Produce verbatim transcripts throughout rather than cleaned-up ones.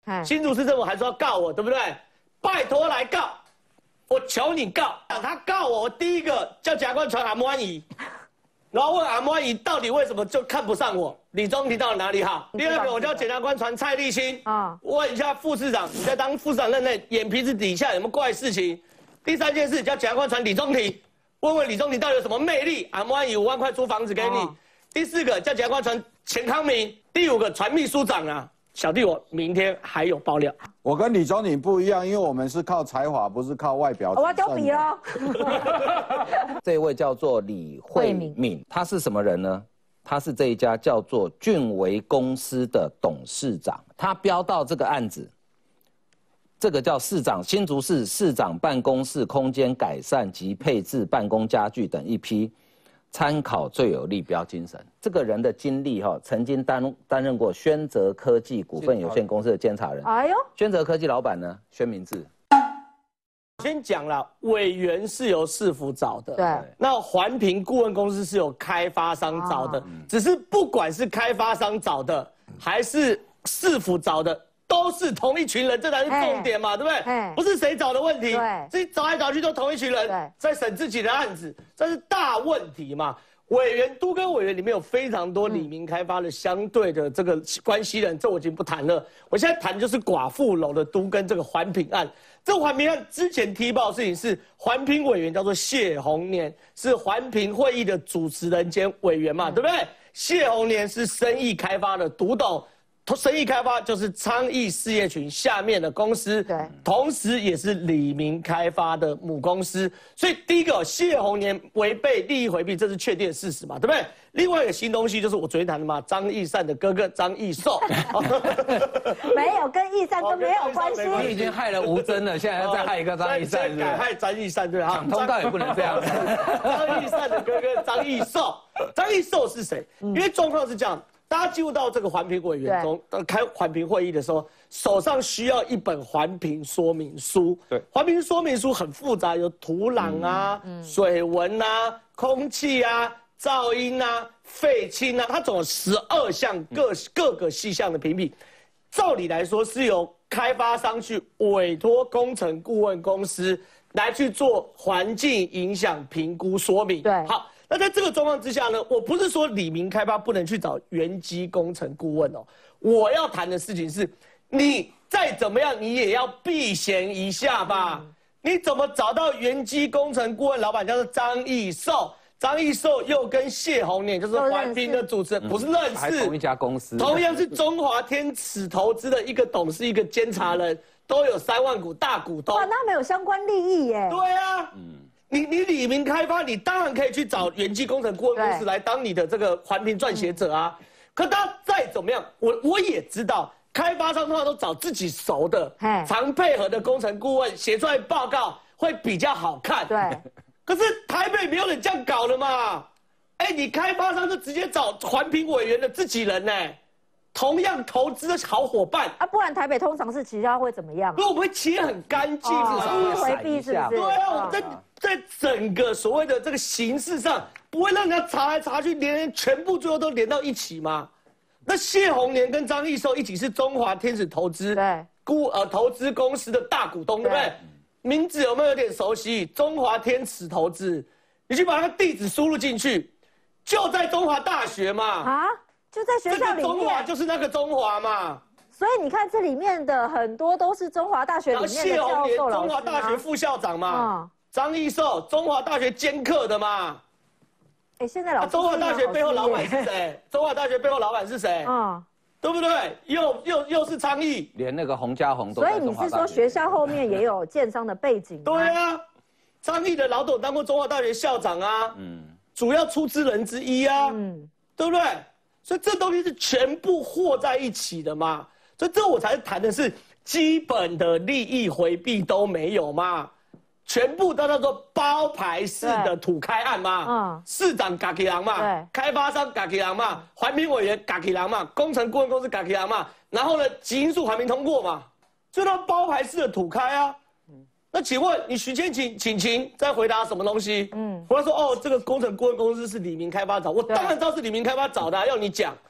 新竹市政府还说要告我，对不对？拜托来告，我求你告。他告我，我第一个叫检察官传阿莫安仪，然后问阿莫安仪到底为什么就看不上我？李宗廷到底哪里好？第二个我叫检察官传蔡立新啊，问一下副市长，你在当副市长任内眼皮子底下有没有怪事情？第三件事叫检察官传李宗廷，问问李宗廷到底有什么魅力？阿莫安仪五万块租房子给你。第四个叫检察官传钱康明，第五个传秘书长啊。小弟我明天还有爆料。 我跟李宗廷不一样，因为我们是靠才华，不是靠外表。 我要丢笔喽。 这位叫做李慧敏，他是什么人呢？他是这一家叫做俊维公司的董事长。他标到这个案子，这个叫市长新竹市市长办公室空间改善及配置办公家具等一批。参考最有利标精神，这个人的经历哈，曾经担担任过宣泽科技股份有限公司的监察人。哎呦，宣泽科技老板呢，宣明志。 先讲了，委员是由市府找的， 对。 那环评顾问公司是由开发商找的，只是不管是开发商找的，还是市府找的。都是同一群人，这才是重点嘛，对不对？不是谁找的问题，自己找来找去都同一群人在审自己的案子，这是大问题嘛。委员都跟委员里面有非常多里民开发的相对的这个关系人，这我已经不谈了。我现在谈就是寡妇楼的都跟这个环评案。这个环评案之前踢爆的事情是环评委员叫做谢宏年，是环评会议的主持人兼委员嘛，对不对？谢宏年是生意开发的独董。生意开发就是昌益事业群下面的公司，对，同时也是里民开发的母公司。所以第一个，谢宏年违背利益回避，这是确定的事实嘛，对不对？另外一个新东西就是我昨天谈的嘛，张义善的哥哥张义寿， 没有跟义善都没有关系。 你已经害了吴峥了，现在要再害一个张义善，是改害张义善对啊？ 抢通道也不能这样。 张义善的哥哥张义寿，张义寿是谁？因为状况是这样。大家进入到这个环评委员中，开环评会议的时候，手上需要一本环评说明书。对，环评说明书很复杂，有土壤啊、嗯、水文啊、空气啊、噪音啊、废氢啊，它总有十二项各各个细项的评比。照理来说，是由开发商去委托工程顾问公司来去做环境影响评估说明。对，好。那在这个状况之下呢，我不是说里民开发不能去找原基工程顾问哦，我要谈的事情是，你再怎么样，你也要避嫌一下吧。嗯、你怎么找到原基工程顾问老板叫做张义寿？张义寿又跟谢宏年，就是环评的主持人，不是认识， 还同一家公司， 同样是中华天尺投资的一个董事，一个监察人，都有三万股大股东。 哇，那没有相关利益耶。 对啊，嗯。你你里民开发，你当然可以去找原基工程顾问公司来当你的这个环评撰写者啊。可他再怎么样，我我也知道，开发商通常都找自己熟的、常配合的工程顾问写出来报告会比较好看。对。可是台北没有人这样搞的嘛？哎，你开发商就直接找环评委员的自己人呢、欸。同样投资的好伙伴啊，不然台北通常是其他会怎么样？ 因为我们会切很干净， 至少会回避，是不是？ 对啊，我们在在整个所谓的这个形式上，不会让人家查来查去，连全部最后都连到一起嘛。那谢宏年跟张义寿一起是中华天使投资对股呃投资公司的大股东，对不对？名字有没有有点熟悉？中华天使投资，你去把那个地址输入进去，就在中华大学嘛。啊？ 就在学校里面， 中华就是那个中华嘛， 所以你看这里面的很多都是中华大学里面的教授老师吗？ 中华大学副校长嘛，张义寿，中华大学兼课的嘛。 哎，现在老师中华大学背后老板是谁？中华大学背后老板是谁？嗯，对不对？又又又是昌邑， 连那个洪家宏都。 所以你是说学校后面也有建商的背景？ 对啊，昌邑的老董当过中华大学校长啊，嗯，主要出资人之一啊，嗯，对不对？所以这东西是全部和在一起的嘛，所以这我才谈的是基本的利益回避都没有嘛，全部都叫做包牌式的土开案嘛，嗯，市长嘎起郎嘛，开发商嘎起郎嘛，环评委员嘎起郎嘛，工程顾问公司嘎起郎嘛，然后呢，极因素环评通过嘛，就叫包牌式的土开啊。那请问你徐千晴请晴在回答什么东西？嗯，回答说哦，这个工程顾问公司是里民开发找，我当然知道是里民开发找的、啊，要你讲。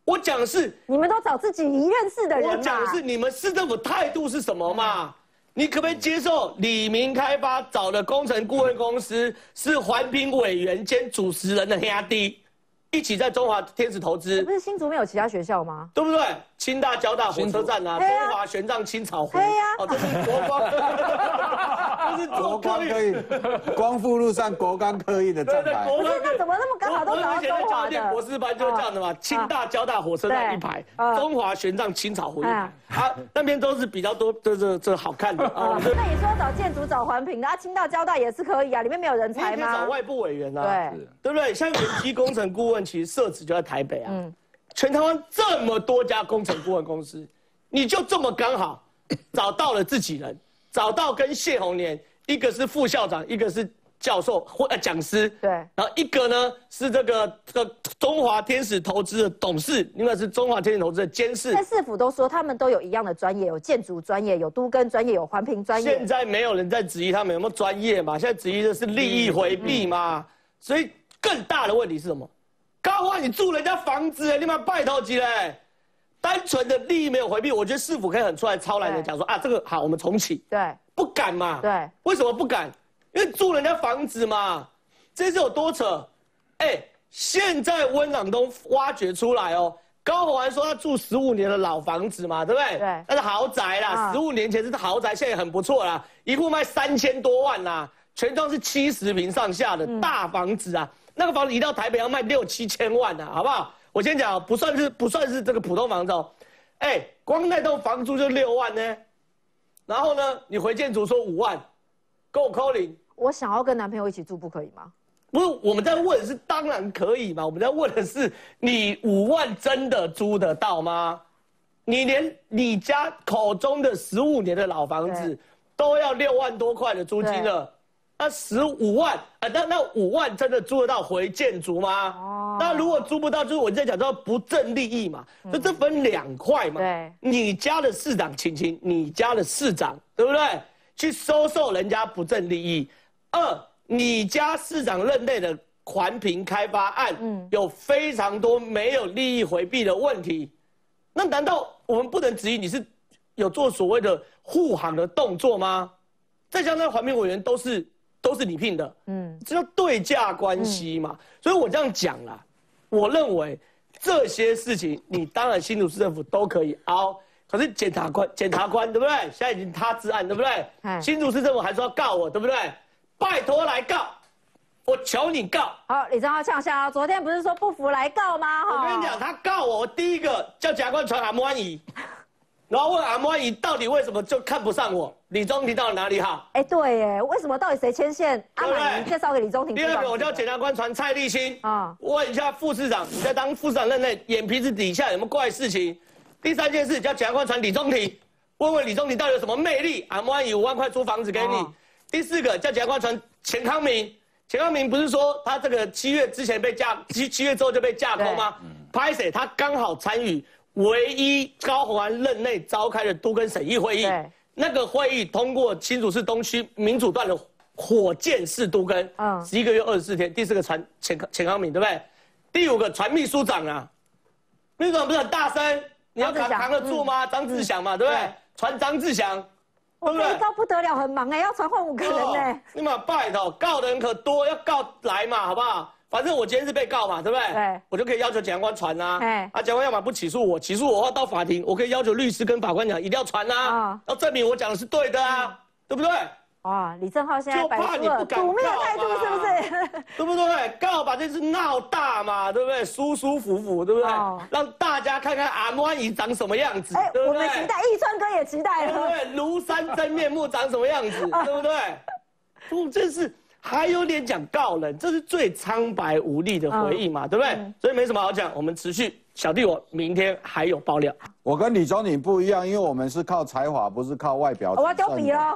我讲的是你们都找自己一认识的人嘛。 我讲的是你们市政府态度是什么嘛？嗯、你可不可以接受李明开发找的工程顾问公司是环评委员兼主持人的兄弟，一起在中华天使投资？ 不是新竹没有其他学校吗？ 对不对？清大、交大火车站啊，中华玄奘青草湖。 对呀， 哦，这是国光，这是国光科艺，光复路上国光科艺的站牌。 不是，那怎么那么刚好都找到中华的？ 博士班就是这样的嘛，清大、交大火车站一排，中华玄奘青草湖一排，啊，那边都是比较多，这这这好看的啊。 那你说找建筑、找环评的，啊，清大、交大也是可以啊，里面没有人才吗？ 可以找外部委员啊， 对， 对不对？像远基工程顾问，其实设址就在台北啊。嗯。全台湾这么多家工程顾问公司，你就这么刚好找到了自己人，找到跟谢鸿年，一个是副校长，一个是教授或呃讲师， 对， 然后一个呢是这个这个中华天使投资的董事，另外是中华天使投资的监事。 在市府都说他们都有一样的专业，有建筑专业，有都更专业，有环评专业。 现在没有人在质疑他们有没有专业嘛？现在质疑的是利益回避嘛？所以更大的问题是什么？高华，你住人家房子，你妈拜托几嘞？单纯的利益没有回避，我觉得市府可以很出来超然的讲说啊，这个好，我们重启。 对， 不敢嘛？ 对， 为什么不敢？因为住人家房子嘛，这是有多扯？哎，现在温朗东挖掘出来哦，高虹安说他住十五年的老房子嘛，对不对？ 对， 那是豪宅啦，十五、啊、年前是豪宅，现在很不错啦，一户卖三千多万啦，全幢是七十坪上下的大房子啊。嗯，那个房子移到台北要卖六七千万呢、啊，好不好？我先讲，不算是不算是这个普通房子哦，哎，光那栋房租就六万呢，然后呢，你回建筑说五万，够扣零。 我想要跟男朋友一起住，不可以吗？ 不是，我们在问的是当然可以嘛，我们在问的是你五万真的租得到吗？你连你家口中的十五年的老房子都要六万多块的租金了。那十五万啊，那那五万真的租得到回建筑吗？哦，那如果租不到，就是我在讲叫不正利益嘛，嗯、就这分两块嘛。 对， 你家的市长，请请你家的市长，对不对？去收受人家不正利益。二，你家市长任内的环评开发案，嗯，有非常多没有利益回避的问题。那难道我们不能质疑你是有做所谓的护航的动作吗？再加上环评委员都是。都是你聘的，嗯，这叫对价关系嘛。嗯、所以我这样讲啦，我认为这些事情你当然新竹市政府都可以凹，可是检察官，检察官对不对？现在已经他治案对不对？嗯、新竹市政府还说要告我对不对？拜托来告，我求你告。 好，李正皓呛下，昨天不是说不服来告吗？ 我跟你讲，他告我，我第一个叫检察官传阿摩仪。然后问阿摩仪到底为什么就看不上我？李宗廷到底哪里好？ 哎，对耶，为什么到底谁牵线？阿玛尼介绍给李宗廷。 第二个，我叫检察官传蔡立新啊，问一下副市长，你在当副市长任内，眼皮子底下有没有怪事情？第三件事叫检察官传李宗廷，问问李宗廷到底有什么魅力？阿摩仪五万块租房子给你。哦、第四个叫检察官传钱康明，钱康明不是说他这个七月之前被架，七七月之后就被架空吗？拍谁？他刚好参与。唯一高虹安任内召开的都更审议会议，那个会议通过新竹市东区民主段的火箭式都更，嗯，十一个月二十四天。第四个传钱钱康明，对不对？第五个传秘书长啊，秘书长不是很大声，你要扛扛得住吗？张志祥嘛，对不对？传张志祥， 对不对？告不得了，很忙哎，要传唤五个人呢。 你嘛拜托，告的人可多，要告来嘛，好不好？反正我今天是被告嘛，对不对？对，我就可以要求检察官传啊。哎，啊，检察官要么不起诉我，起诉我的话到法庭，我可以要求律师跟法官讲，一定要传啊，要证明我讲的是对的啊，对不对？ 哇，李正皓现在摆出了赌命的态度，是不是？ 对不对？告把这事闹大嘛，对不对？舒舒服服，对不对？让大家看看阿摩仪长什么样子，对不对？ 我们期待，易川哥也期待了， 对不对？庐山真面目长什么样子，对不对？不，这是。还有点讲告人，这是最苍白无力的回应嘛，嗯、对不对？嗯、所以没什么好讲，我们持续。小弟我明天还有爆料。 我跟李宗廷不一样，因为我们是靠才华，不是靠外表。 我要丢笔喽。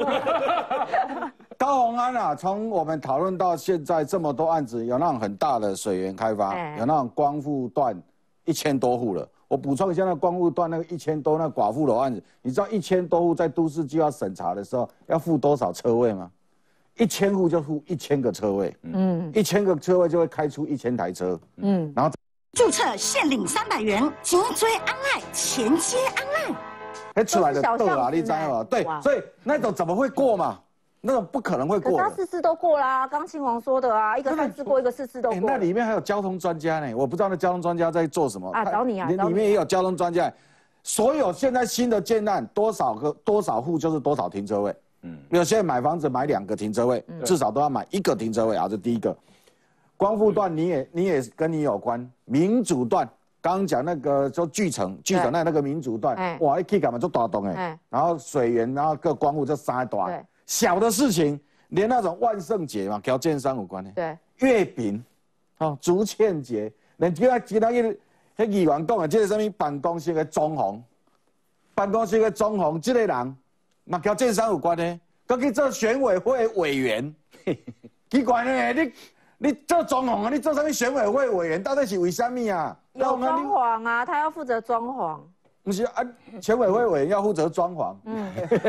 高虹安啊，从我们讨论到现在这么多案子，有那种很大的水源开发，欸、有那种光复段一千多户了。我补充一下，那光复段那个一千多那寡妇楼案子，你知道一千多户在都市计划审查的时候要付多少车位吗？一千户就付一千个车位，嗯，一千个车位就会开出一千台车，嗯，然后。 注册限领三百元，紧追安赖，前接安赖。 哎，出来的豆啊，你知道吗？对，所以那种怎么会过嘛？那种不可能会过的。 可是他四次都过啦，刚亲王说的啊，一个三次过，一个四次都过。 那里面还有交通专家呢，我不知道那交通专家在做什么啊？找你啊！ 里面也有交通专家。所有现在新的建案，多少个多少户就是多少停车位。嗯，有些人买房子买两个停车位，至少都要买一个停车位啊，这第一个。光复段你也你也跟你有关，民主段。刚刚讲那个说巨城，巨城那那个民主段，哇，一 K 干嘛做大洞哎，然后水源，然后各光复这三大，小的事情，连那种万圣节嘛，跟建商有关的， 对， 月饼，哦，竹堑节，连其他其他个迄议员讲的，这个什么办公室的装潢，办公室的装潢，这个人嘛跟建商有关的，佮去做选委会委员，奇怪呢，你你做装潢啊，你做什么选委会委员，到底是为什么啊？ 有装潢啊，他要负责装潢。 不是啊，选委会委员要负责装潢。嗯，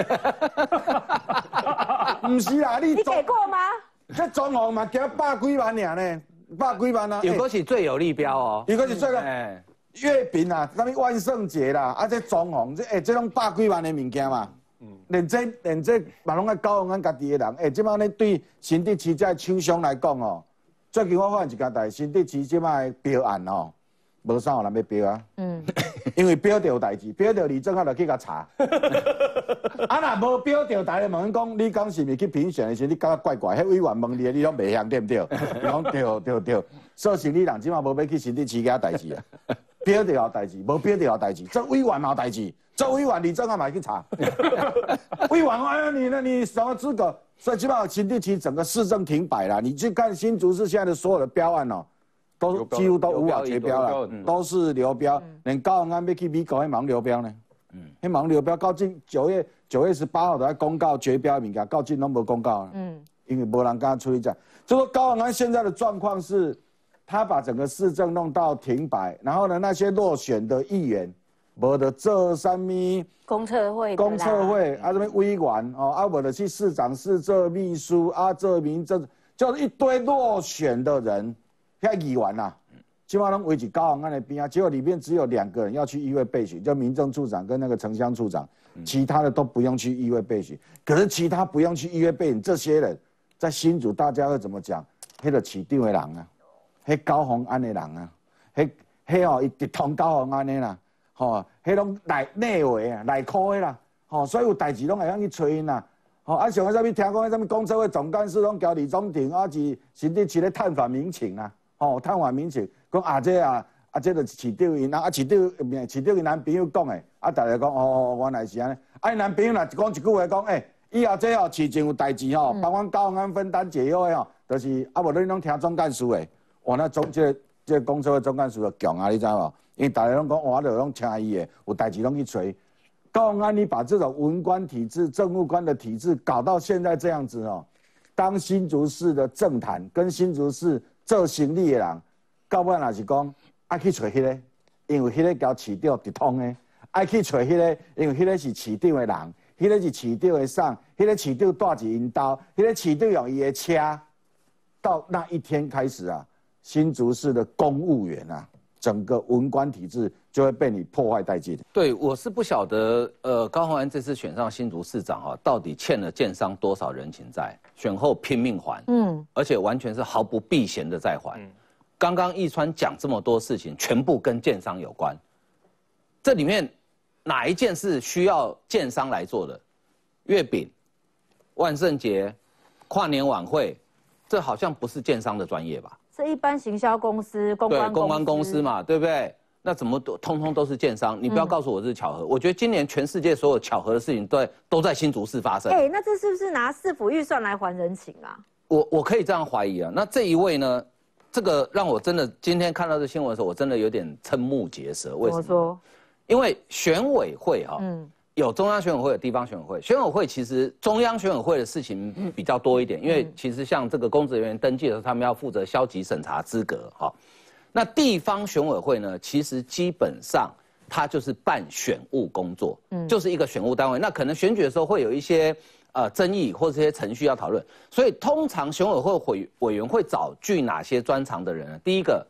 不是啦，你你给过吗？ 这装潢嘛，加百几万尔呢，百几万啊。 有个是最有利标哦， 有个是最个月饼啊，什么万圣节啦，啊这装潢，这哎这种百几万的物件嘛。嗯，连这连这嘛拢爱高雄咱家己的人，哎，即摆呢对新竹市这厂商来讲哦，最近我发现一件代，新竹市即摆标案哦。无啥有人要标啊，嗯，因为标就有代志，标就李正浩就去甲查，啊若无标就大家问讲，你讲是毋是去评选的时候，你感觉怪怪，迄委员问你，你拢袂晓对不对？你讲对对对，所以生理人即马无要去新竹市甲代志啊，标就有代志，无标就有代志，做委员嘛有代志，做委员李正浩嘛去查，委员哎你那你什么资格？所以基本上新竹市整个市政停摆啦，你去看新竹市现在的所有的标案哦。都几乎都无法绝标了，都是流标，连高雄安要去美国还忙流标呢。嗯，还忙流标，到今九月九月十八号都在公告绝标物件，到今都没公告啊。嗯，因为没人跟他处理这样。就说高雄安现在的状况是，他把整个市政弄到停摆，然后呢，那些落选的议员，没得做什么公测会、 公测会啊，什么委员哦，啊，没得去市长室做秘书啊，做民政，就是一堆落选的人。遐议员呐，基本上拢围起高雄安的边啊，结果里面只有两个人要去议会备选，就民政处长跟那个城乡处长，其他的都不用去议会备选。可是其他不用去议会备选，这些人在新竹大家会怎么讲？迄个市长的人啊，迄高雄安的人啊，迄迄哦，伊直通高雄安的啦，吼，迄拢内内围啊，内科的啦，吼，所以有代志拢会晓去找因啦。哦，啊，像我啥物听讲，迄啥物公测会总干事拢交李宗廷啊，是新竹市咧探访民情啊。哦，探访民情，讲啊这啊啊这个市长因啊，市长市长因男朋友讲的，啊大家讲哦哦原来是安尼，啊因男朋友若讲一句话讲，诶、欸，以后这吼市政有代志吼，帮阮高雄安分担解忧的吼，就是啊无你拢听总干事的，哇那总这个这个公司的总干事就强啊，你知无？因为大家拢讲，我就拢听伊的，有代志拢去找。高雄安你把这种文官体制、政务官的体制搞到现在这样子哦，当新竹市的政坛跟新竹市。做生意的人，到尾若是讲爱去找迄个，因为迄个交市长直通的；爱去找迄个，因为迄个是市长的人，迄个是市长的送，迄个市长带一因兜，迄个市长用伊的车。到那一天开始啊，新竹市的公务员啊，整个文官体制就会被你破坏殆尽。 对，我是不晓得，呃，高虹安这次选上新竹市长啊，到底欠了建商多少人情债？选后拼命还，嗯，而且完全是毫不避嫌的在还。嗯、刚刚义川讲这么多事情，全部跟建商有关。这里面哪一件是需要建商来做的？月饼、万圣节、跨年晚会，这好像不是建商的专业吧？ 是一般行销公司、公关公司， 对，公关公司嘛，对不对？那怎么都通通都是建商？你不要告诉我这是巧合。嗯、我觉得今年全世界所有巧合的事情都在都在新竹市发生。 哎、欸，那这是不是拿市府预算来还人情啊？ 我我可以这样怀疑啊。那这一位呢？这个让我真的今天看到这新闻的时候，我真的有点瞠目结舌。为什么？ 怎么说？ 因为选委会哈、哦，嗯，有中央选委会，有地方选委会。选委会其实中央选委会的事情比较多一点，因为其实像这个公职人员登记的时候，他们要负责消极审查资格哈。那地方选委会呢，其实基本上它就是办选务工作，嗯，就是一个选务单位。那可能选举的时候会有一些呃争议或者这些程序要讨论，所以通常选委会委委员会找具哪些专长的人呢？第一个，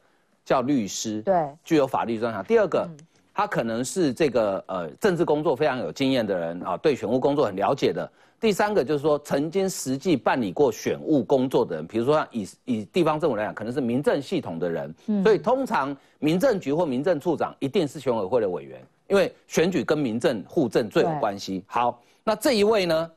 叫律师， 对， 具有法律专长。第二个，他可能是这个呃政治工作非常有经验的人啊，对选务工作很了解的。第三个就是说，曾经实际办理过选务工作的人，比如说以以地方政府来讲，可能是民政系统的人，嗯、所以通常民政局或民政处长一定是选委会的委员，因为选举跟民政户政最有关系。好，那这一位呢，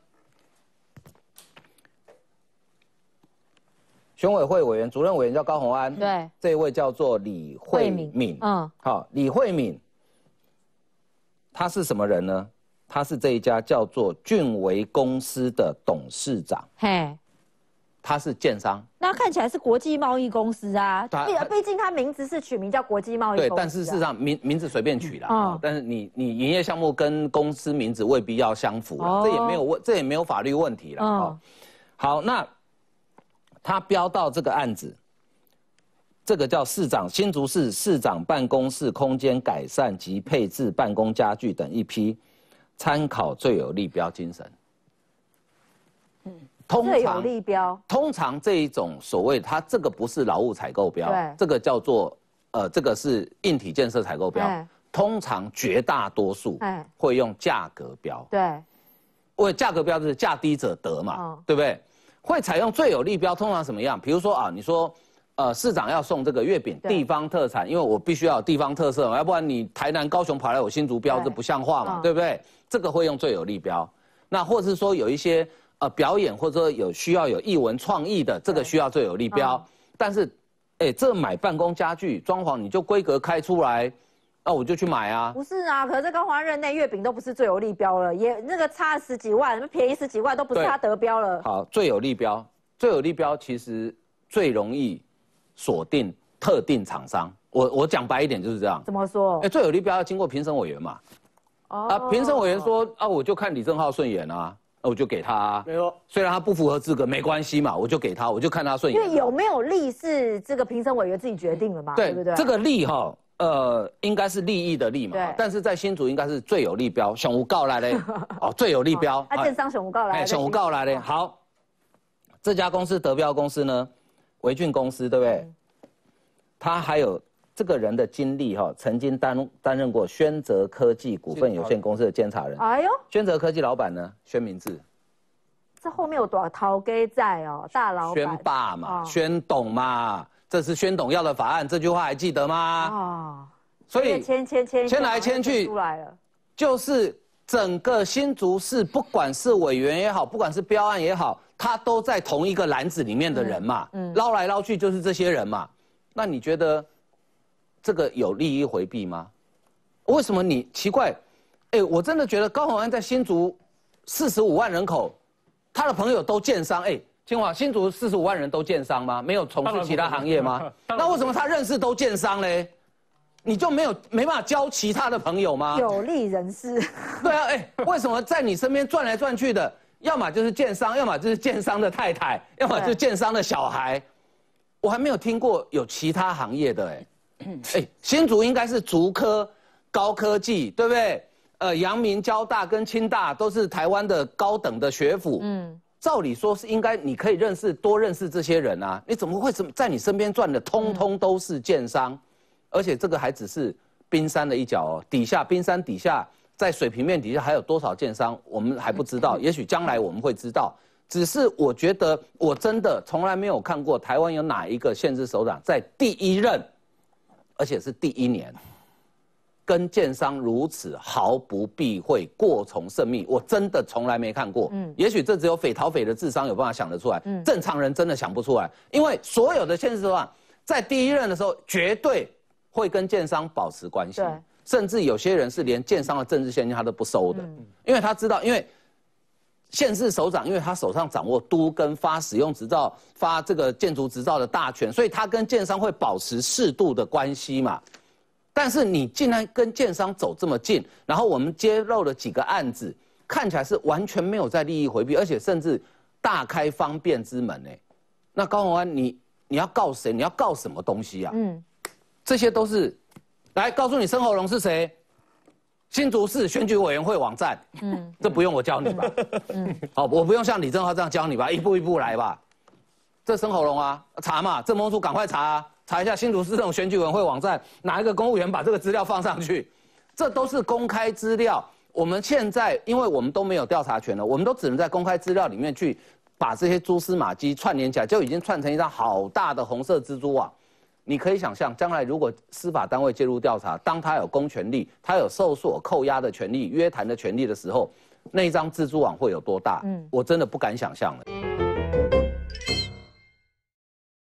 选委会委员、主任委员叫高虹安， 对， 这一位叫做李慧敏，嗯，好，李慧敏，他是什么人呢？他是这一家叫做俊维公司的董事长，嘿，他是建商， 那看起来是国际贸易公司啊，毕毕竟他名字是取名叫国际贸易公司、啊， 对，但是事实上名名字随便取啦，嗯、但是你你营业项目跟公司名字未必要相符啦，哦、这也没有问，这也没有法律问题啦。嗯、哦，好，那他标到这个案子，这个叫市长新竹市市长办公室空间改善及配置办公家具等一批。参考最有利标精神，嗯，通常最有利标，通常这一种所谓它这个不是劳务采购标，这个叫做呃这个是硬体建设采购标，通常绝大多数会用价格标，对，为价格标就是价低者得嘛，哦、对不对？会采用最有利标，通常什么样？比如说啊，你说。呃，市长要送这个月饼，地方特产，因为我必须要有地方特色嘛，要不然你台南、高雄跑来我新竹标，这不像话嘛， 对, 对不对？这个会用最有利标。那或者是说有一些呃表演，或者说有需要有艺文创意的，这个需要最有利标。但是，哎，这买办公家具、装潢，你就规格开出来，那我就去买啊。不是啊，可是在高虹安任内，月饼都不是最有利标了，也那个差十几万，便宜十几万都不是他得标了。好，最有利标，最有利标其实最容易。锁定特定厂商，我我讲白一点就是这样。怎么说？哎，最有利标要经过评审委员嘛。哦。啊，评审委员说啊，我就看李正皓顺眼啊，那我就给他啊。没有。虽然他不符合资格，没关系嘛，我就给他，我就看他顺眼。因为有没有利是这个评审委员自己决定的嘛，对不对？这个利哈，呃，应该是利益的利嘛。对。但是在新竹应该是最有利标，熊无告来嘞。哦，最有利标。啊，建商熊无告来。哎，熊无告来嘞。好，这家公司得标公司呢？维俊公司对不对？嗯、他还有这个人的经历哈，曾经担担任过宣泽科技股份有限公司的监察人。哎呦，宣泽科技老板呢，宣明志。这后面有多少陶给在哦？大老板。宣爸嘛，哦、宣董嘛，这是宣董要的法案，这句话还记得吗？哦。所以签签签签来签去出来了，就是整个新竹市，不管是委员也好，不管是标案也好。他都在同一个篮子里面的人嘛，嗯嗯、捞来捞去就是这些人嘛。那你觉得这个有利益回避吗？为什么你奇怪？哎，我真的觉得高虹安在新竹四十五万人口，他的朋友都建商。哎，清华新竹四十五万人都建商吗？没有从事其他行业吗？那为什么他认识都建商嘞？你就没有没办法交其他的朋友吗？有利人士。对啊，哎，为什么在你身边转来转去的？要么就是建商，要么就是建商的太太，要么就是建商的小孩。我还没有听过有其他行业的哎、欸，哎、欸，新竹应该是竹科、高科技，对不对？呃，阳明、交大跟清大都是台湾的高等的学府。嗯，照理说是应该你可以认识多认识这些人啊，你怎么会在你身边转的通通都是建商？嗯、而且这个还只是冰山的一角哦，底下冰山底下。在水平面底下还有多少建商，我们还不知道。也许将来我们会知道。只是我觉得，我真的从来没有看过台湾有哪一个县市首长在第一任，而且是第一年，跟建商如此毫不避讳、过从甚密。我真的从来没看过。嗯，也许这只有匪逃匪的智商有办法想得出来。嗯，正常人真的想不出来，因为所有的县市首长在第一任的时候，绝对会跟建商保持关系。甚至有些人是连建商的政治现金他都不收的，嗯、因为他知道，因为县市首长，因为他手上掌握都跟发使用执照、发这个建筑执照的大权，所以他跟建商会保持适度的关系嘛。但是你竟然跟建商走这么近，然后我们揭露了几个案子，看起来是完全没有在利益回避，而且甚至大开方便之门哎。那高虹安，你你要告谁？你要告什么东西啊？嗯，这些都是。来告诉你，申侯荣是谁？新竹市选举委员会网站。嗯，这不用我教你吧？嗯，好，我不用像李正皓这样教你吧，一步一步来吧。这申侯荣啊，查嘛，政风处赶快查啊， 查一下新竹市政选举委员会网站，哪一个公务员把这个资料放上去？这都是公开资料。我们现在因为我们都没有调查权了，我们都只能在公开资料里面去把这些蛛丝马迹串联起来，就已经串成一张好大的红色蜘蛛网。你可以想象，将来如果司法单位介入调查，当他有公权力，他有搜索、扣押的权利、约谈的权利的时候，那一张蜘蛛网会有多大？嗯，我真的不敢想象了。